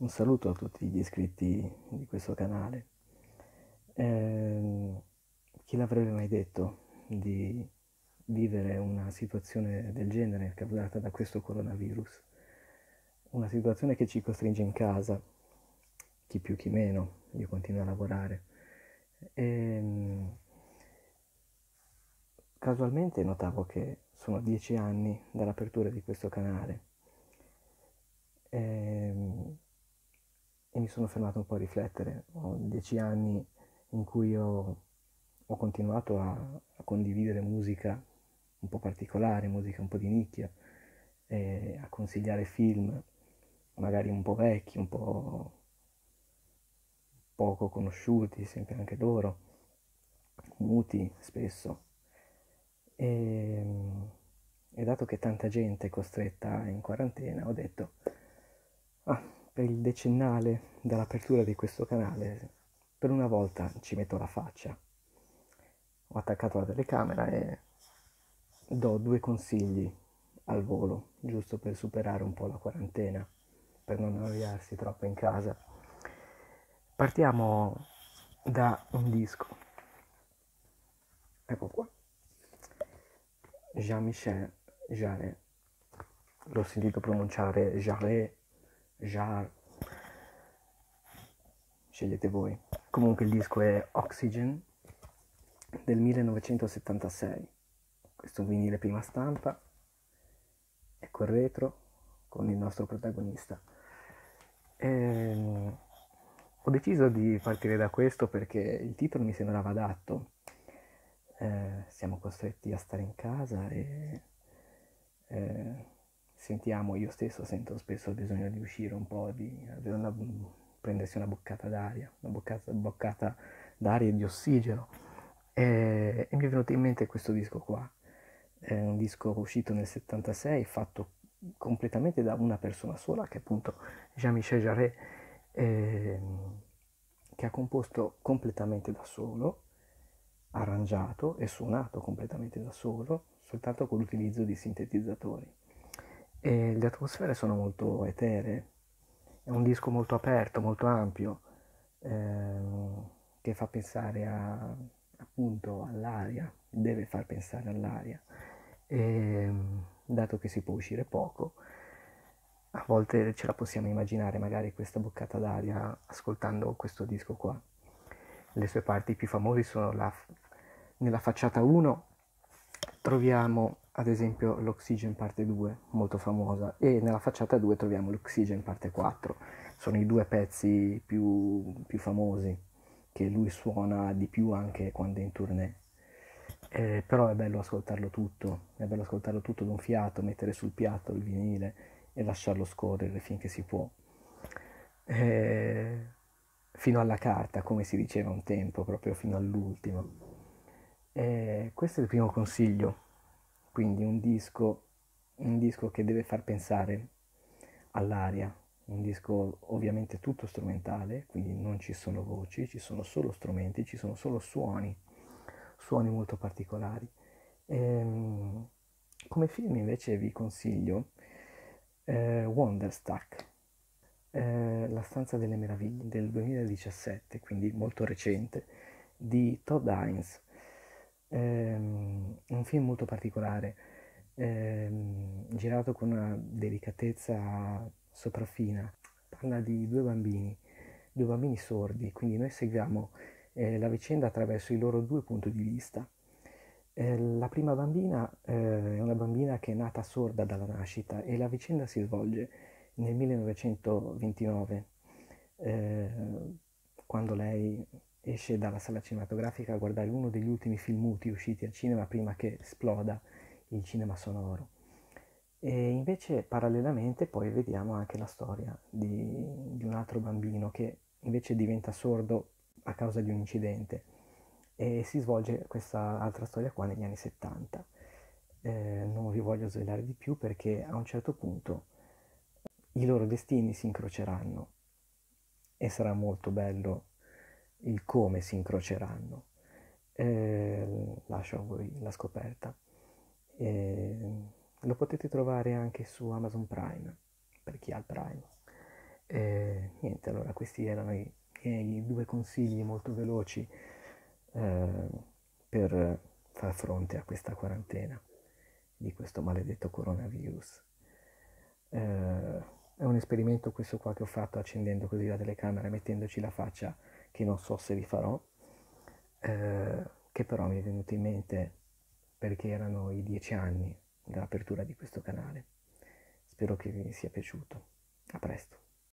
Un saluto a tutti gli iscritti di questo canale. Ehm, Chi l'avrebbe mai detto di vivere una situazione del genere causata da questo coronavirus? Una situazione che ci costringe in casa, chi più chi meno, io continuo a lavorare. Ehm, Casualmente notavo che sono 10 anni dall'apertura di questo canale. Ehm, e mi sono fermato un po' a riflettere. Ho 10 anni in cui ho continuato a condividere musica un po' particolare, musica un po' di nicchia, e a consigliare film, magari un po' vecchi, un po' poco conosciuti, sempre anche loro, muti spesso. E, e dato che tanta gente è costretta in quarantena, ho detto, ah, per il decennale dall'apertura di questo canale, per una volta ci metto la faccia. Ho attaccato la telecamera e do 2 consigli al volo, giusto per superare un po' la quarantena, per non annoiarsi troppo in casa. Partiamo da un disco. Ecco qua. Jean-Michel Jarre. L'ho sentito pronunciare Jarre, Jar, scegliete voi. Comunque il disco è Oxygen del 1976. Questo è un vinile prima stampa, ecco il retro con il nostro protagonista. Ehm, Ho deciso di partire da questo perché il titolo mi sembrava adatto. Siamo costretti a stare in casa e eh, sentiamo, io stesso sento spesso il bisogno di uscire un po', di avere prendersi una boccata d'aria, una boccata d'aria e di ossigeno. E mi è venuto in mente questo disco qua. È un disco uscito nel 76, fatto completamente da una persona sola, che è appunto Jean-Michel Jarre, che ha composto completamente da solo, arrangiato e suonato completamente da solo, soltanto con l'utilizzo di sintetizzatori. E le atmosfere sono molto eteree, è un disco molto aperto, molto ampio, che fa pensare appunto all'aria, deve far pensare all'aria. E, dato che si può uscire poco, a volte ce la possiamo immaginare magari questa boccata d'aria ascoltando questo disco qua. Le sue parti più famose sono nella facciata 1 troviamo ad esempio l'Oxygen parte 2, molto famosa, e nella facciata 2 troviamo l'Oxygen parte 4. Sono i due pezzi più famosi che lui suona di più anche quando è in tournée. Però è bello ascoltarlo tutto d'un fiato, mettere sul piatto il vinile e lasciarlo scorrere finché si può. Eh, Fino alla carta, come si diceva un tempo, proprio fino all'ultimo. Questo è il primo consiglio, quindi un disco che deve far pensare all'aria, un disco ovviamente tutto strumentale, quindi non ci sono voci, ci sono solo strumenti, ci sono solo suoni, suoni molto particolari. Ehm, Come film invece vi consiglio Wonderstruck, La stanza delle meraviglie del 2017, quindi molto recente, di Todd Haynes. Un film molto particolare, girato con una delicatezza sopraffina. Parla di due bambini sordi, quindi noi seguiamo la vicenda attraverso i loro due punti di vista. La prima bambina è una bambina che è nata sorda dalla nascita e la vicenda si svolge nel 1929, eh, quando lei esce dalla sala cinematografica a guardare uno degli ultimi film muti usciti al cinema prima che esploda il cinema sonoro. E invece parallelamente poi vediamo anche la storia di un altro bambino che invece diventa sordo a causa di un incidente e si svolge questa altra storia qua negli anni 70. Non vi voglio svelare di più perché a un certo punto i loro destini si incroceranno e sarà molto bello il come si incroceranno. Lascio a voi la scoperta. Lo potete trovare anche su Amazon Prime, per chi ha il Prime. Niente, allora questi erano i miei due consigli molto veloci eh, per far fronte a questa quarantena di questo maledetto coronavirus. È un esperimento questo qua che ho fatto accendendo così la telecamera e mettendoci la faccia, che non so se vi farò, che però mi è venuto in mente perché erano i 10 anni dall'apertura di questo canale. Spero che vi sia piaciuto. A presto.